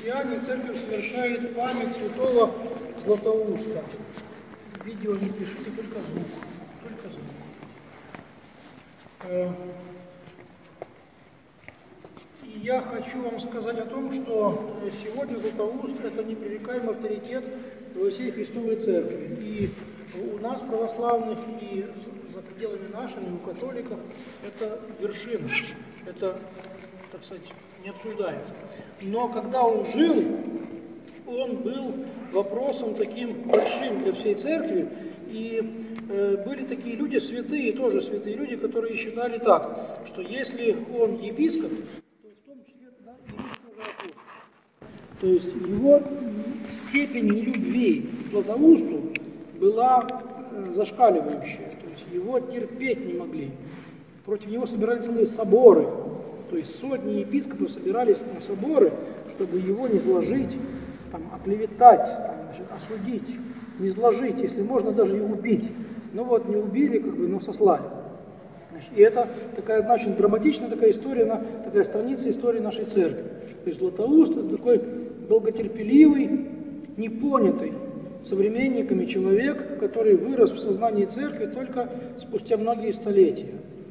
христиане, церковь совершает память святого Златоуста. Видео не пишите, только звук. Только звук. И я хочу вам сказать о том, что сегодня Златоуст – это непререкаемый авторитет во всей Христовой Церкви. И у нас, православных, и за пределами нашими, у католиков, это вершина. Это, так сказать, не обсуждается. Но когда он жил, он был вопросом таким большим для всей церкви. И были такие люди, святые, тоже святые люди, которые считали так, что если он епископ, то в том числе да, епископ уже апостол. То есть его степень нелюбви к Златоусту была зашкаливающая. То есть его терпеть не могли. Против него собирались целые соборы. То есть сотни епископов собирались на соборы, чтобы его не зложить, там, оклеветать, там, значит, осудить, не зложить, если можно даже и убить. Ну вот, не убили, как бы, но сослали. Значит, и это такая, очень драматичная такая история, такая страница истории нашей церкви. То есть Златоуст – это такой долготерпеливый, непонятый современниками человек, который вырос в сознании церкви только спустя многие столетия.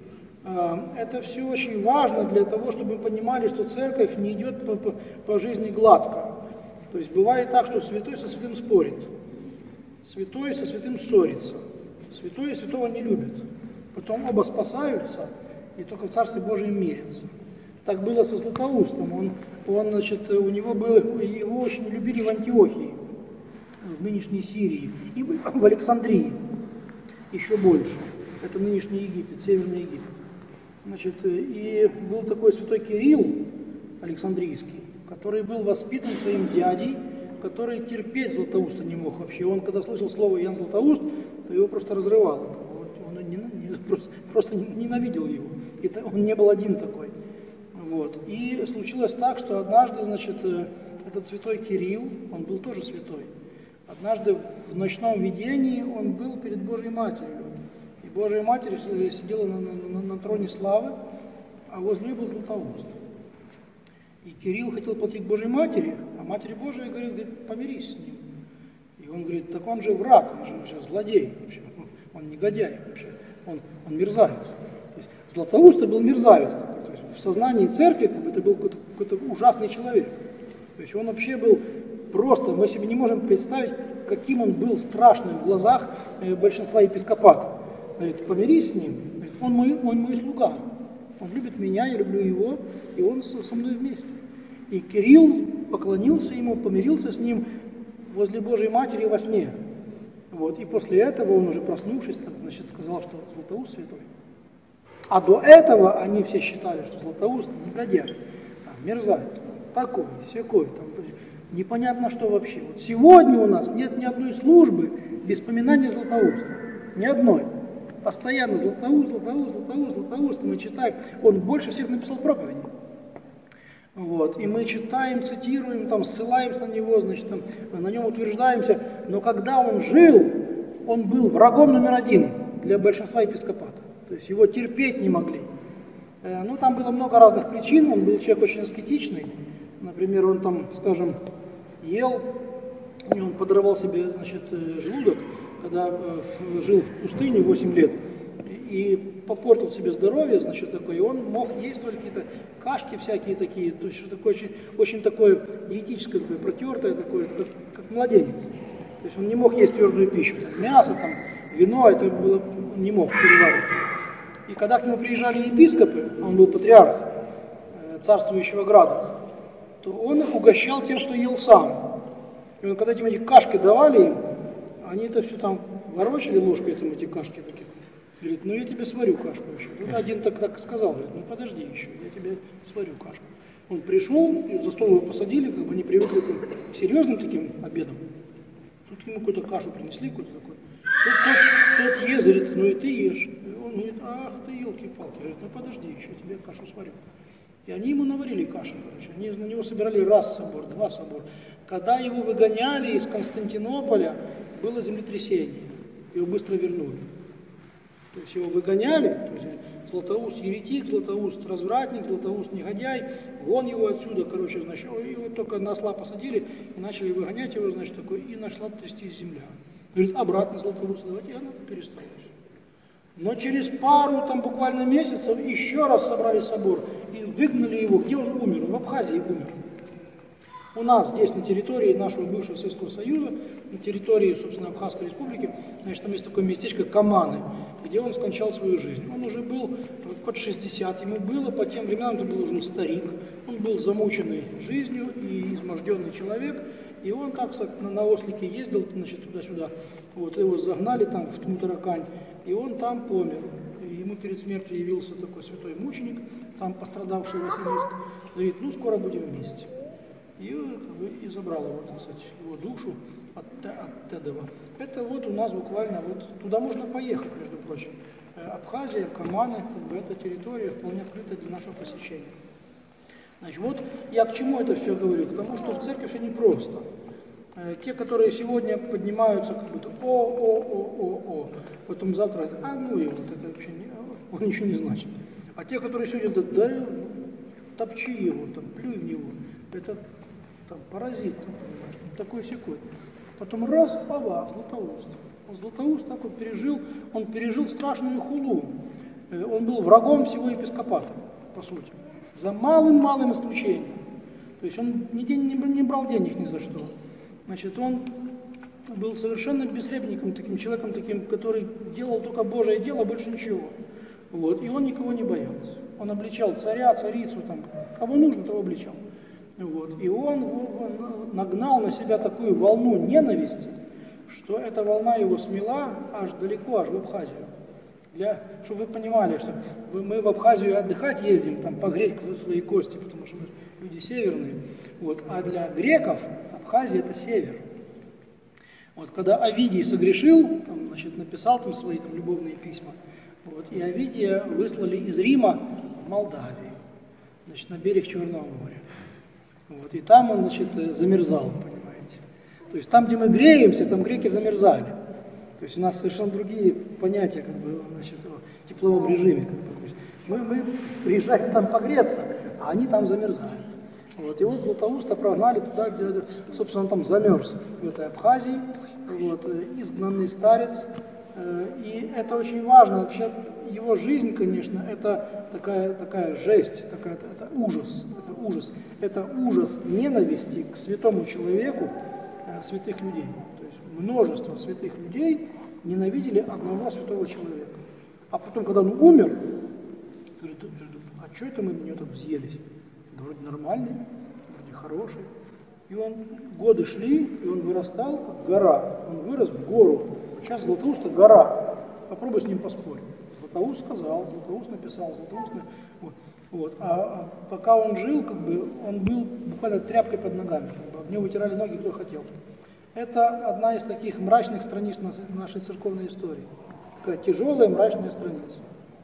Это все очень важно для того, чтобы мы понимали, что церковь не идет по жизни гладко. То есть бывает так, что святой со святым спорит, святой со святым ссорится, святой и святого не любит. Потом оба спасаются и только в Царстве Божьем мирятся. Так было со Златоустом. Значит, его очень любили в Антиохии, в нынешней Сирии, и в Александрии еще больше. Это нынешний Египет, Северный Египет. Значит, и был такой святой Кирилл Александрийский, который был воспитан своим дядей, который терпеть Златоуста не мог вообще. Он, когда слышал слово Ян Златоуст, то его просто разрывало. Он просто ненавидел его. И он не был один такой. Вот. И случилось так, что однажды, значит, этот святой Кирилл, он был тоже святой, однажды в ночном видении он был перед Божьей Матерью. И Божья Матерь сидела на троне славы, а возле нее был Златоуст. И Кирилл хотел пойти к Божьей Матери, а Матерь Божия говорит, помирись с ним. И он говорит, так он же враг, он же вообще злодей, вообще, он негодяй вообще, он мерзавец. То есть Златоуст был мерзавец такой, то есть в сознании церкви как бы, это был какой-то ужасный человек. То есть он вообще был просто, мы себе не можем представить, каким он был страшным в глазах большинства епископата. Говорит, помирись с ним, говорит, он мой слуга. Он любит меня, я люблю его, и он со мной вместе. И Кирилл поклонился ему, помирился с ним возле Божьей Матери во сне. Вот. И после этого он уже проснувшись, значит, сказал, что Златоуст святой. А до этого они все считали, что Златоуст негодяй, мерзавец, такой, сякой, непонятно что вообще. Вот сегодня у нас нет ни одной службы без поминания Златоуста. Ни одной. Постоянно Златоуст, мы читаем. Он больше всех написал проповеди. Вот. И мы читаем, цитируем, там, ссылаемся на него, значит, там, на нем утверждаемся. Но когда он жил, он был врагом номер один для большинства епископата. То есть его терпеть не могли. Ну, там было много разных причин. Он был человек очень аскетичный. Например, он там, скажем, ел, и он подорвал себе, значит, желудок, когда жил в пустыне 8 лет, и попортил себе здоровье, значит, такое, и он мог есть только какие-то кашки всякие такие, то есть что такое очень такое диетическое, такое протертое, такое, как младенец. То есть он не мог есть твердую пищу, там, мясо, там, вино, это было, не мог переваривать. И когда к нему приезжали епископы, он был патриарх царствующего града, то он их угощал тем, что ел сам. И он, когда им эти кашки давали им, они это все там ворочали ложкой, эти кашки такие. Говорит, ну я тебе сварю кашку еще. Тут один так сказал, говорит, ну подожди еще, я тебе сварю кашку. Он пришел, за стол его посадили, как бы они привыкли к серьезным таким обедам. Тут ему какую-то кашу принесли, какую-то такую. Тот ест, говорит, ну и ты ешь. И он говорит, ах ты елки-палки. Говорит, ну подожди еще, я тебе кашу сварю. И они ему наварили каши, короче. Они на него собирали раз собор, два собора. Когда его выгоняли из Константинополя, было землетрясение. Его быстро вернули. То есть его выгоняли, то есть Златоуст еретик, Златоуст развратник, Златоуст негодяй, вон его отсюда, короче, значит, его только на осла посадили и начали выгонять его, значит, такой, и начала трястись земля. Говорит, обратно Златоуст давайте, и она перестала. Но через пару, там буквально месяцев, еще раз собрали собор и выгнали его. Где он умер? В Абхазии умер. У нас здесь, на территории нашего бывшего Советского Союза, на территории, собственно, Абхазской республики, значит, там есть такое местечко Каманы, где он скончал свою жизнь. Он уже был под 60, ему было, по тем временам это был уже старик, он был замученный жизнью и изможденный человек, и он так на ослике ездил, значит, туда-сюда, вот, его загнали там в Тмутаракань, и он там помер. И ему перед смертью явился такой святой мученик, там пострадавший Василиск, говорит, ну, скоро будем вместе. И забрал его, так сказать, его душу от Тедова. Это вот у нас буквально, вот туда можно поехать, между прочим. Абхазия, Каманы, как бы эта территория вполне открыта для нашего посещения. Значит, вот я к чему это все говорю? К тому, что в церковь все непросто. Те, которые сегодня поднимаются, как будто потом завтра, ну и вот это вообще он ничего не значит. А те, которые сегодня, да топчи его, там, плюй в него, это там паразит, там, понимаешь, такой-сякой. Потом раз, Златоуст. Златоуст так вот он пережил страшную хулу. Он был врагом всего епископата, по сути. За малым-малым исключением. То есть он не брал денег ни за что. Значит, он был совершенно бессребником, таким человеком, который делал только Божие дело, больше ничего. Вот. И он никого не боялся. Он обличал царя, царицу, там, кого нужно, того обличал. Вот. И он нагнал на себя такую волну ненависти, что эта волна его смела аж далеко, аж в Абхазию. Чтобы вы понимали, что мы в Абхазию отдыхать ездим, там погреть свои кости, потому что мы люди северные. Вот. А для греков Абхазия это север. Вот. Когда Овидий согрешил, там, значит, написал там свои там, любовные письма, вот, и Овидия выслали из Рима в Молдавию, значит, на берег Черного моря. Вот, и там он, значит, замерзал, понимаете. То есть там, где мы греемся, там греки замерзали. То есть у нас совершенно другие понятия, как бы, значит, в тепловом режиме. Как бы. Мы приезжаем там погреться, а они там замерзают. Вот, и вот Златоуста прогнали туда, где, собственно, он там замерз, в этой Абхазии, вот, изгнанный старец. И это очень важно. Вообще его жизнь, конечно, это такая жесть, это ужас. Это ужас ненависти к святому человеку, святых людей. То есть множество святых людей ненавидели одного святого человека. А потом, когда он умер, говорит, а что это мы на него так взъелись? Да вроде нормальный, вроде хороший. И годы шли, и он вырастал, как гора. Он вырос в гору. Сейчас Златоуста гора. Попробуй с ним поспорить. Златоуст сказал, Златоуст написал, Златоуст... Вот. А пока он жил, как бы, он был буквально тряпкой под ногами. Как бы, об него вытирали ноги, кто хотел. Это одна из таких мрачных страниц нашей церковной истории. Такая тяжелая, мрачная страница.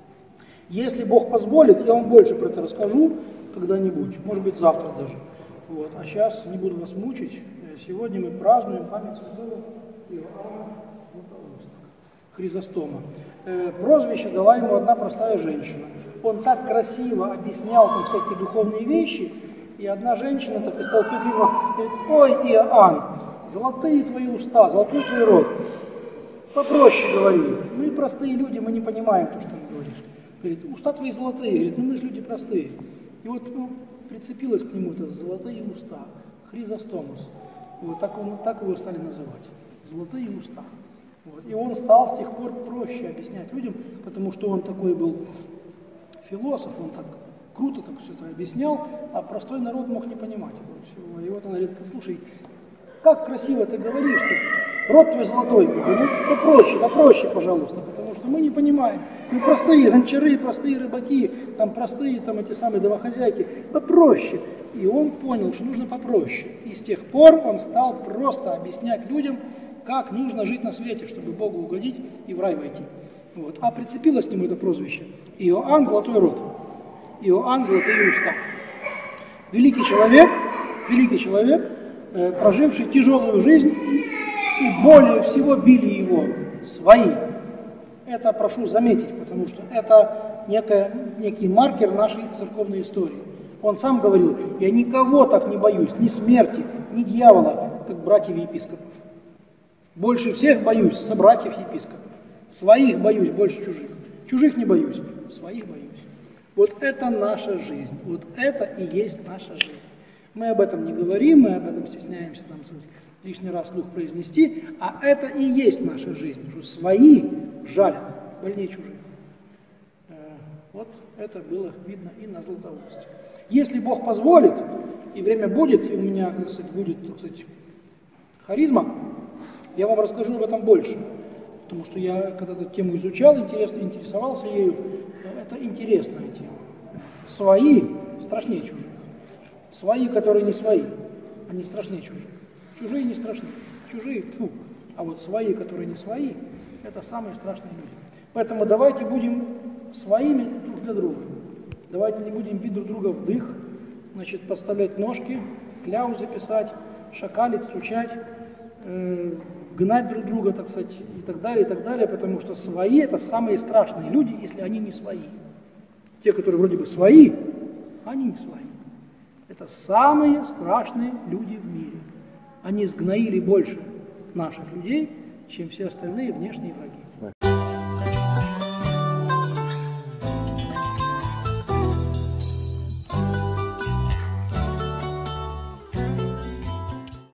Если Бог позволит, я вам больше про это расскажу когда-нибудь, может быть, завтра даже. Вот. А сейчас не буду вас мучить. Сегодня мы празднуем память святого Иоанна Златоуста, Хризостома. Прозвище дала ему одна простая женщина. Он так красиво объяснял там всякие духовные вещи, и одна женщина так из толпы крикнула, говорит, ой, Иоанн, золотые твои уста, золотой твой рот. Попроще говори. Мы простые люди, мы не понимаем то, что ты говоришь. Говорит, уста твои золотые. Говорит, ну мы же люди простые. И вот прицепилась к нему это золотые уста, Хризостомус. Вот так его стали называть. Золотые уста. Вот. И он стал с тех пор проще объяснять людям, потому что он такой был философ, он так круто так все это объяснял, а простой народ мог не понимать этого всего. И вот он говорит, слушай, как красиво ты говоришь, что рот твой золотой, ну попроще, пожалуйста, потому что мы не понимаем. Мы простые гончары, простые рыбаки, там простые там эти самые домохозяйки, попроще. И он понял, что нужно попроще. И с тех пор он стал просто объяснять людям, как нужно жить на свете, чтобы Богу угодить и в рай войти. Вот. А прицепилось к нему это прозвище. Иоанн золотой рот. Иоанн золотые уста. Великий человек, проживший тяжелую жизнь, и более всего били его свои. Это прошу заметить, потому что это некий маркер нашей церковной истории. Он сам говорил: я никого так не боюсь, ни смерти, ни дьявола, как братьев-епископов. Больше всех боюсь собратьев-епископов. Своих боюсь больше чужих. Чужих не боюсь, своих боюсь. Вот это наша жизнь, вот это и есть наша жизнь. Мы об этом не говорим, мы об этом стесняемся там лишний раз вслух произнести, а это и есть наша жизнь, что свои жалят больнее чужих. Вот это было видно и на Златоусте. Если Бог позволит, и время будет, и у меня, так сказать, будет, так сказать, харизма, я вам расскажу об этом больше. Потому что я когда-то тему изучал, интересовался ею. Это интересная тема. Свои страшнее чужих. Свои, которые не свои, они страшнее чужих. Чужие не страшны. Чужие, фу. А вот свои, которые не свои, это самые страшные люди. Поэтому давайте будем своими друг для друга. Давайте не будем бить друг друга в дых, значит, подставлять ножки, кляузы писать, шакалить, стучать, гнать друг друга, так сказать, и так далее, потому что свои — это самые страшные люди, если они не свои. Те, которые вроде бы свои, они не свои. Это самые страшные люди в мире. Они сгноили больше наших людей, чем все остальные внешние враги.